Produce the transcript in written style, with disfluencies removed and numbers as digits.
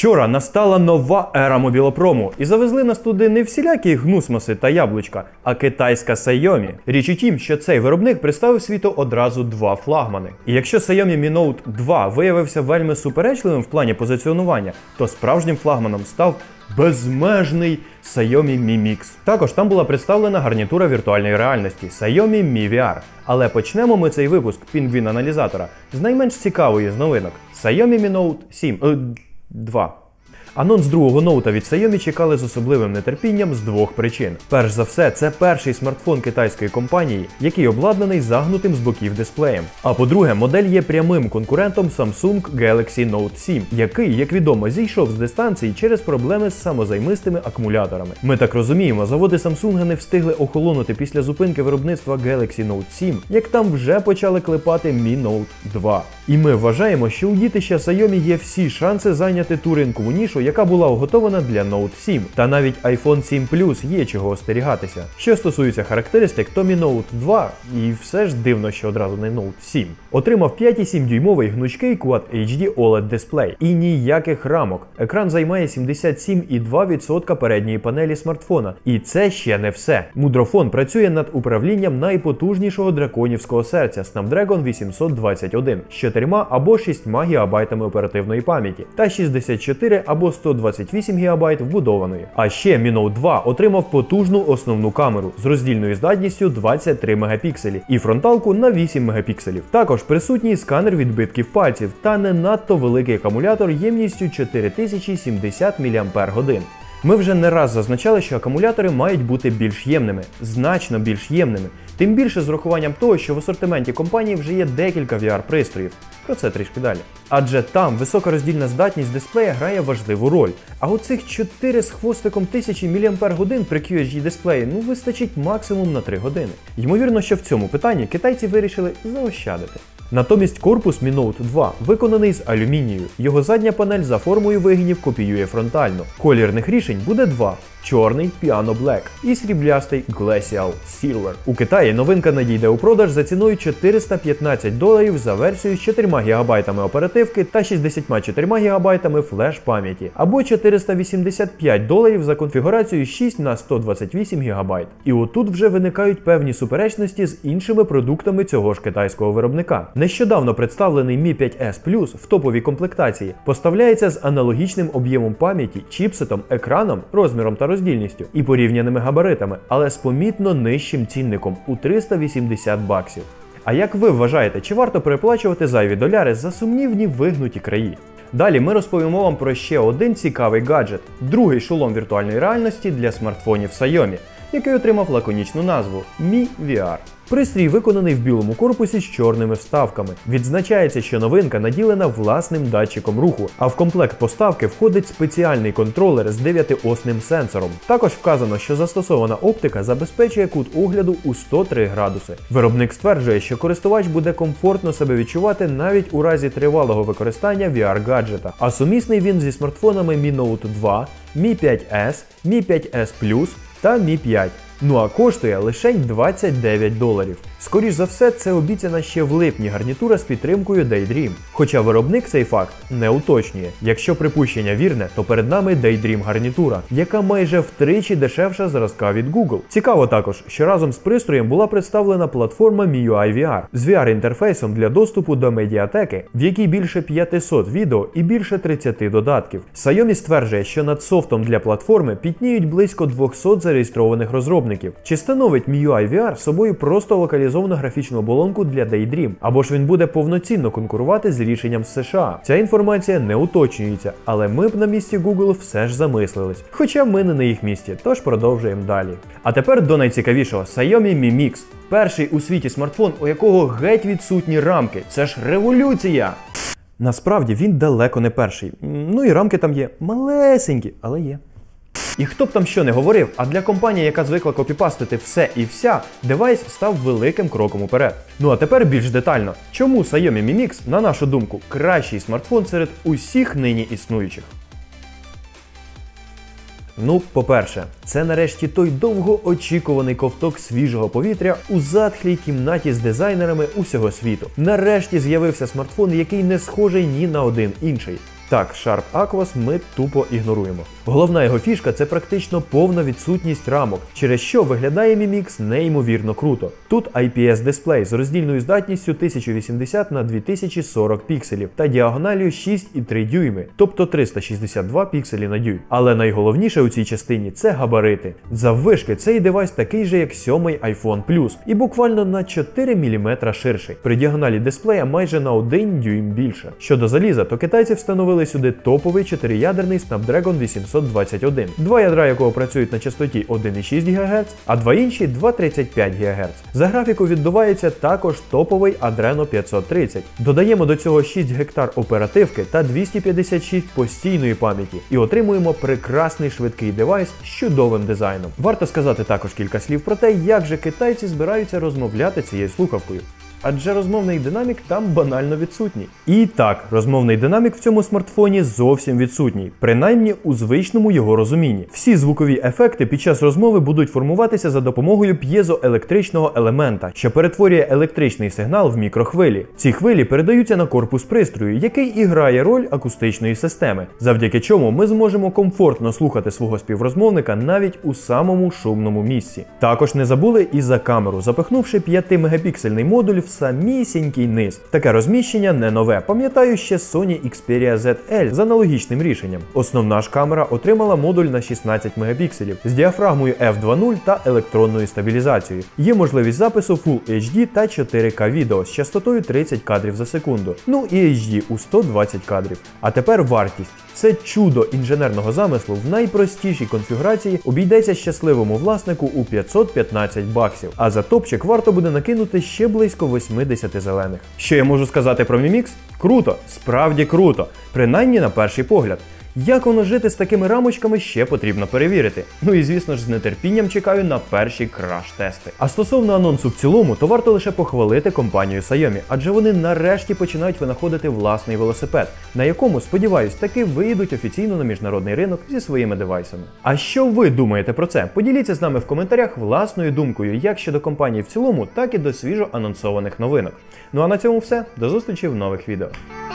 Вчора настала нова ера мобілопрому і завезли нас туди не всілякі гнусмоси та яблучка, а китайська Xiaomi. Річ у тім, що цей виробник представив світу одразу два флагмани. І якщо Xiaomi Mi Note 2 виявився вельми суперечливим в плані позиціонування, то справжнім флагманом став безмежний Xiaomi Mi Mix. Також там була представлена гарнітура віртуальної реальності Xiaomi Mi VR. Але почнемо ми цей випуск пінгвін-аналізатора з найменш цікавої з новинок – Xiaomi Mi Note 2. Анонс другого ноута від Xiaomi чекали з особливим нетерпінням з двох причин. Перш за все, це перший смартфон китайської компанії, який обладнаний загнутим з боків дисплеєм. А по-друге, модель є прямим конкурентом Samsung Galaxy Note 7, який, як відомо, зійшов з дистанції через проблеми з самозаймистими акумуляторами. Ми так розуміємо, заводи Samsung не встигли охолонути після зупинки виробництва Galaxy Note 7, як там вже почали клепати Mi Note 2. І ми вважаємо, що у дітища Xiaomi є всі шанси зайняти ту ринкову нішу, яка була уготована для Note 7. Та навіть iPhone 7 Plus є чого остерігатися. Що стосується характеристик, то Mi Note 2, і все ж дивно, що одразу не Note 7, отримав 5,7-дюймовий гнучкий Quad HD OLED дисплей. І ніяких рамок. Екран займає 77,2% передньої панелі смартфона. І це ще не все. Мудрофон працює над управлінням найпотужнішого драконівського серця Snapdragon 821 з 4 або 6 ГБ оперативної пам'яті та 64 або 128 ГБ вбудованої. А ще Mi Note 2 отримав потужну основну камеру з роздільною здатністю 23 Мп і фронталку на 8 Мп. Також присутній сканер відбитків пальців та не надто великий акумулятор ємністю 4070 мАч. Ми вже не раз зазначали, що акумулятори мають бути більш ємними, значно більш ємними. Тим більше з урахуванням того, що в асортименті компанії вже є декілька VR-пристроїв. Про це трішки далі. Адже там висока роздільна здатність дисплея грає важливу роль. А оцих 4 з хвостиком тисячі мАч при QHD дисплеї вистачить максимум на 3 години. Ймовірно, що в цьому питанні китайці вирішили заощадити. Натомість корпус Mi Note 2 виконаний з алюмінію. Його задня панель за формою вигинів копіює фронтальну. Колірних рішень буде два. Чорний Piano Black і сріблястий Glacial Silver. У Китаї новинка надійде у продаж за ціною $415 за версію з 4 ГБ оперативки та 64 ГБ флеш-пам'яті, або $485 за конфігурацію 6 на 128 ГБ. І отут вже виникають певні суперечності з іншими продуктами цього ж китайського виробника. Нещодавно представлений Mi 5S Plus в топовій комплектації поставляється з аналогічним об'ємом пам'яті, чіпсетом, екраном, розміром та роздільністю і порівняними габаритами, але з помітно нижчим цінником у $380. А як ви вважаєте, чи варто переплачувати зайві доляри за сумнівні вигнуті краї? Далі ми розповімо вам про ще один цікавий гаджет – другий шолом віртуальної реальності для смартфонів Xiaomi, який отримав лаконічну назву Mi VR. Пристрій виконаний в білому корпусі з чорними вставками. Відзначається, що новинка наділена власним датчиком руху, а в комплект поставки входить спеціальний контролер з 9-осним сенсором. Також вказано, що застосована оптика забезпечує кут огляду у 103 градуси. Виробник стверджує, що користувач буде комфортно себе відчувати навіть у разі тривалого використання VR-гаджета, а сумісний він зі смартфонами Mi Note 2, Mi 5S, Mi 5S Plus та Mi 5. Ну а коштує лише $29. Скоріш за все, це обіцяна ще в липні гарнітура з підтримкою Daydream. Хоча виробник цей факт не уточнює. Якщо припущення вірне, то перед нами Daydream гарнітура, яка майже втричі дешевша зразка від Google. Цікаво також, що разом з пристроєм була представлена платформа MIUI VR з VR-інтерфейсом для доступу до медіатеки, в якій більше 500 відео і більше 30 додатків. Xiaomi стверджує, що над софтом для платформи пітніють близько 200 зареєстрованих розробників. Чи становить MIUI VR собою просто локалізовану графічну оболонку для Daydream, або ж він буде повноцінно конкурувати з рішенням з США? Ця інформація не уточнюється, але ми б на місці Google все ж замислились. Хоча ми не на їх місці, тож продовжуємо далі. А тепер до найцікавішого – Xiaomi Mi Mix. Перший у світі смартфон, у якого геть відсутні рамки. Це ж революція! Насправді він далеко не перший. Ну і рамки там є малесенькі, але є. І хто б там що не говорив, а для компанії, яка звикла копіпастити все і вся, девайс став великим кроком уперед. Ну а тепер більш детально. Чому Xiaomi Mi Mix, на нашу думку, кращий смартфон серед усіх нині існуючих? Ну, по-перше, це нарешті той довгоочікуваний ковток свіжого повітря у затхлій кімнаті з дизайнерами усього світу. Нарешті з'явився смартфон, який не схожий ні на один інший. Так, Sharp Aquos ми тупо ігноруємо. Головна його фішка – це практично повна відсутність рамок, через що виглядає Mi Mix неймовірно круто. Тут IPS-дисплей з роздільною здатністю 1080 на 2040 пікселів та діагоналію 6,3 дюйми, тобто 362 пікселі на дюйм. Але найголовніше у цій частині – це габарити. Заввишки цей девайс такий же, як 7-й iPhone Plus, і буквально на 4 мм ширший. При діагоналі дисплея майже на 1 дюйм більше. Щодо заліза, то китайці встановили сюди топовий 4-ядерний Snapdragon 821, два ядра якого працюють на частоті 1,6 ГГц, а два інші 2,35 ГГц. За графіку відбувається також топовий Adreno 530. Додаємо до цього 6 гектар оперативки та 256 постійної пам'яті і отримуємо прекрасний швидкий девайс з чудовим дизайном. Варто сказати також кілька слів про те, як же китайці збираються розмовляти цією слухавкою. Адже розмовний динамік там банально відсутній. І так, розмовний динамік в цьому смартфоні зовсім відсутній, принаймні у звичному його розумінні. Всі звукові ефекти під час розмови будуть формуватися за допомогою п'єзоелектричного елемента, що перетворює електричний сигнал в мікрохвилі. Ці хвилі передаються на корпус пристрою, який і грає роль акустичної системи, завдяки чому ми зможемо комфортно слухати свого співрозмовника навіть у самому шумному місці. Також не забули і за камеру, запихнувши 5-мегапіксельний модуль в самісінький низ. Таке розміщення не нове, пам'ятаю ще Sony Xperia ZL з аналогічним рішенням. Основна ж камера отримала модуль на 16 мегапікселів з діафрагмою f2.0 та електронною стабілізацією. Є можливість запису Full HD та 4К відео з частотою 30 кадрів за секунду, ну і HD у 120 кадрів. А тепер вартість. Це чудо інженерного замислу в найпростішій конфігурації обійдеться щасливому власнику у 515 баксів, а за топчик варто буде накинути ще близько 80 зелених. Що я можу сказати про Mi Mix? Круто, справді круто, принаймні на перший погляд. Як воно жити з такими рамочками, ще потрібно перевірити. Ну і звісно ж з нетерпінням чекаю на перші краш-тести. А стосовно анонсу в цілому, то варто лише похвалити компанію Xiaomi, адже вони нарешті починають винаходити власний велосипед, на якому, сподіваюсь, таки вийдуть офіційно на міжнародний ринок зі своїми девайсами. А що ви думаєте про це? Поділіться з нами в коментарях власною думкою, як щодо компанії в цілому, так і до свіжо анонсованих новинок. Ну а на цьому все, до зустрічі в нових відео.